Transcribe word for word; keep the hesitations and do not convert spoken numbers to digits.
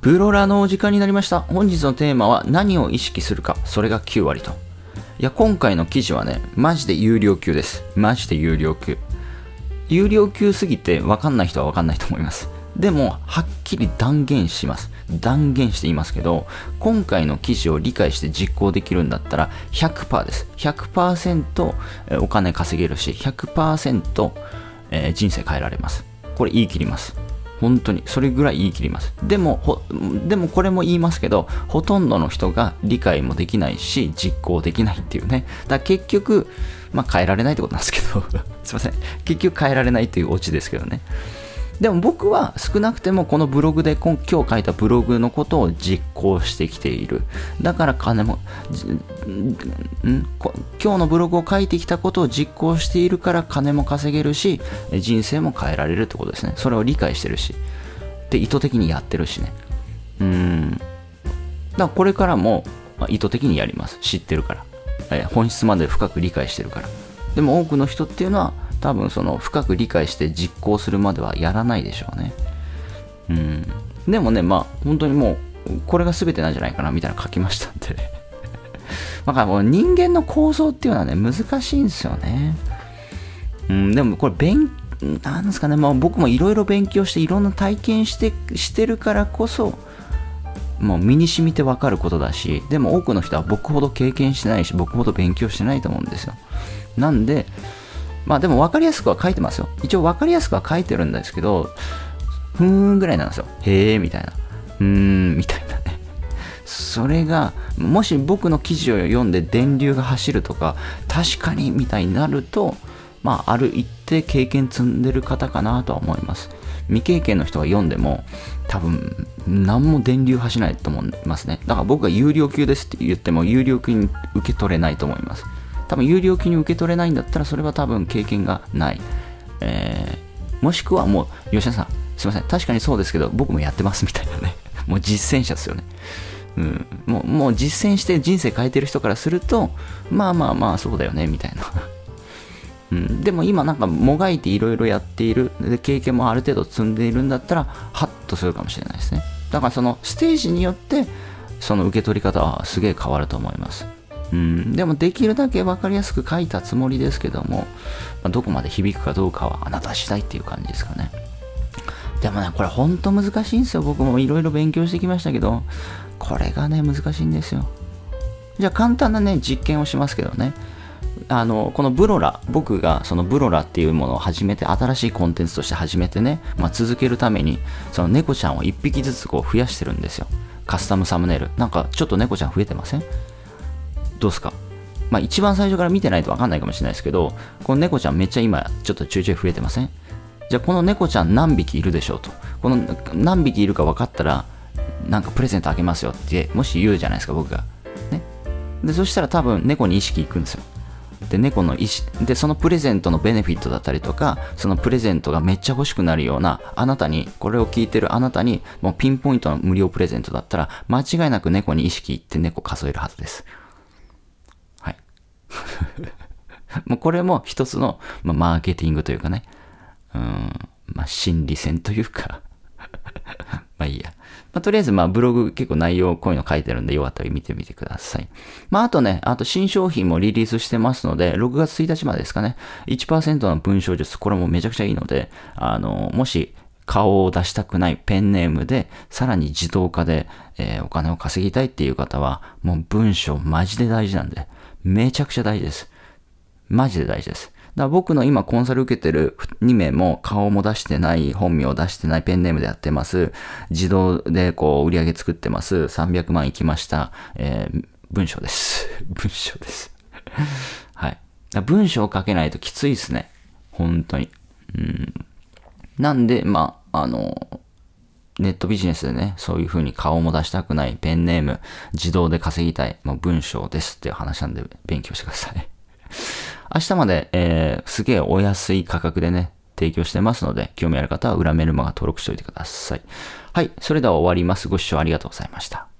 プロラのお時間になりました。本日のテーマは何を意識するか、それがきゅう割と。いや、今回の記事はね、マジで有料級です。マジで有料級。有料級すぎて分かんない人は分かんないと思います。でも、はっきり断言します。断言して言いますけど、今回の記事を理解して実行できるんだったら ひゃくパーセント です。ひゃくパーセント お金稼げるし、ひゃくパーセント 人生変えられます。これ言い切ります。本当にそれぐらい言い切ります。でもほでもこれも言いますけど、ほとんどの人が理解もできないし実行できないっていうね。だから結局まあ変えられないってことなんですけどすいません、結局変えられないっていうオチですけどね。でも僕は少なくてもこのブログで今日書いたブログのことを実行してきている。だから金もん今日のブログを書いてきたことを実行しているから金も稼げるし人生も変えられるってことですね。それを理解してるしで意図的にやってるしね。うーんだからこれからも意図的にやります。知ってるから、本質まで深く理解してるから。でも多くの人っていうのは多分その深く理解して実行するまではやらないでしょうね。うん。でもね、まあ本当にもうこれが全てなんじゃないかなみたいなの書きましたんでだからもう人間の構造っていうのはね難しいんですよね。うん。でもこれ勉なんですかね、まあ僕もいろいろ勉強していろんな体験してしてるからこそもう身に染みて分かることだし、でも多くの人は僕ほど経験してないし僕ほど勉強してないと思うんですよ。なんでまあでも分かりやすくは書いてますよ。一応分かりやすくは書いてるんですけど、ふーんぐらいなんですよ。へーみたいな。うーんみたいなね。それが、もし僕の記事を読んで電流が走るとか、確かにみたいになると、まあある一定経験積んでる方かなとは思います。未経験の人が読んでも、多分何も電流走らないと思いますね。だから僕が有料級ですって言っても、有料級に受け取れないと思います。多分有料級に受け取れないんだったらそれは多分経験がない、えー、もしくはもう吉田さんすいません確かにそうですけど僕もやってますみたいなねもう実践者ですよね、うん、もう、もう実践して人生変えてる人からするとまあまあまあそうだよねみたいな、うん、でも今なんかもがいていろいろやっているで経験もある程度積んでいるんだったらハッとするかもしれないですね。だからそのステージによってその受け取り方はすげえ変わると思います。うん、でもできるだけ分かりやすく書いたつもりですけども、まあ、どこまで響くかどうかはあなた次第っていう感じですかね。でもねこれほんと難しいんですよ。僕もいろいろ勉強してきましたけどこれがね難しいんですよ。じゃあ簡単なね実験をしますけどね、あのこのブロラ僕がそのブロラっていうものを始めて新しいコンテンツとして始めてね、まあ、続けるためにその猫ちゃんをいっぴきずつこう増やしてるんですよ。カスタムサムネイルなんかちょっと猫ちゃん増えてません？どうすか？まあ一番最初から見てないと分かんないかもしれないですけど、この猫ちゃんめっちゃ今ちょっとちょいちょい増えてません？じゃあこの猫ちゃん何匹いるでしょうと。この何匹いるか分かったらなんかプレゼントあげますよってもし言うじゃないですか僕が。ね。でそしたら多分猫に意識いくんですよ。で猫の意識でそのプレゼントのベネフィットだったりとかそのプレゼントがめっちゃ欲しくなるようなあなたにこれを聞いてるあなたにもうピンポイントの無料プレゼントだったら間違いなく猫に意識いって猫数えるはずです。もうこれも一つの、まあ、マーケティングというかね、うん、まあ、心理戦というかまあいいや。まあ、とりあえず、まあ、ブログ結構内容こういうの書いてるんで、よかったら見てみてください。まあ、あとね、あと新商品もリリースしてますので、ろくがつついたちまでですかね、いちパーセント の文章術、これもめちゃくちゃいいので、あの、もし、顔を出したくないペンネームで、さらに自動化で、えー、お金を稼ぎたいっていう方は、もう文章マジで大事なんで、めちゃくちゃ大事です。マジで大事です。だから僕の今コンサル受けてるにめいも顔も出してない、本名を出してないペンネームでやってます。自動でこう売り上げ作ってます。さんびゃくまんいきました。えー、文章です。文章です。はい。文章を書けないときついですね。本当に。うん。なんで、まあ、あの、ネットビジネスでね、そういう風に顔も出したくないペンネーム、自動で稼ぎたい、まあ、文章ですっていう話なんで勉強してください。明日まで、えー、すげえお安い価格でね、提供してますので、興味ある方は裏メルマガ登録しておいてください。はい、それでは終わります。ご視聴ありがとうございました。